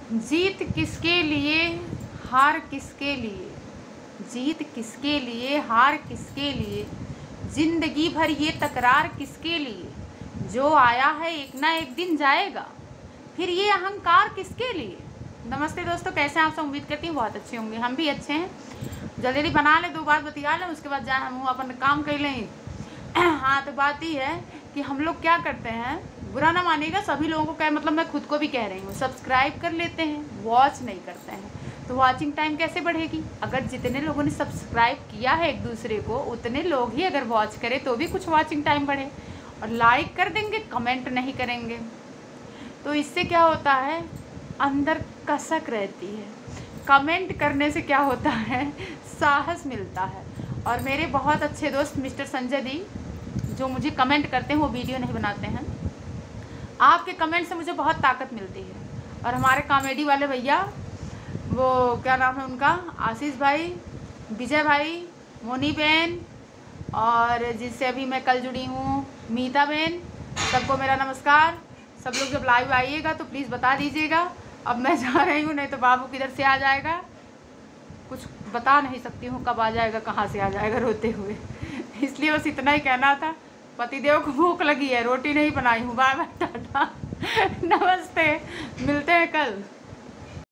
जीत किसके लिए, हार किसके लिए, जीत किसके लिए, हार किसके लिए, जिंदगी भर ये तकरार किसके लिए, जो आया है एक ना एक दिन जाएगा, फिर ये अहंकार किसके लिए। नमस्ते दोस्तों, कैसे हैं आप सब? उम्मीद करती हूँ बहुत अच्छे होंगे। हम भी अच्छे हैं। जल्दी जल्दी बना ले, 2 बात बतिया लें, उसके बाद जाए हम अपन काम कर लें। हाँ, तो बात ये है कि हम लोग क्या करते हैं, बुरा ना मानिएगा, सभी लोगों को कह मतलब मैं खुद को भी कह रही हूँ, सब्सक्राइब कर लेते हैं, वॉच नहीं करते हैं। तो वॉचिंग टाइम कैसे बढ़ेगी? अगर जितने लोगों ने सब्सक्राइब किया है एक दूसरे को, उतने लोग ही अगर वॉच करें तो भी कुछ वॉचिंग टाइम बढ़े। और लाइक कर देंगे, कमेंट नहीं करेंगे, तो इससे क्या होता है, अंदर कसक रहती है। कमेंट करने से क्या होता है, साहस मिलता है। और मेरे बहुत अच्छे दोस्त मिस्टर संजय दी जो मुझे कमेंट करते हैं, वो वीडियो नहीं बनाते हैं, आपके कमेंट से मुझे बहुत ताकत मिलती है। और हमारे कॉमेडी वाले भैया, वो क्या नाम है उनका, आशीष भाई, विजय भाई, मोनी बहन, और जिससे अभी मैं कल जुड़ी हूँ मीता बहन, सबको मेरा नमस्कार। सब लोग जब लाइव आइएगा तो प्लीज़ बता दीजिएगा। अब मैं जा रही हूँ, नहीं तो बाबू किधर से आ जाएगा, कुछ बता नहीं सकती हूँ कब आ जाएगा, कहाँ से आ जाएगा रोते हुए। इसलिए बस इतना ही कहना था। पतिदेव को भूख लगी है, रोटी नहीं बनाई हूँ। बाय बाय, टाटा, नमस्ते, मिलते हैं कल।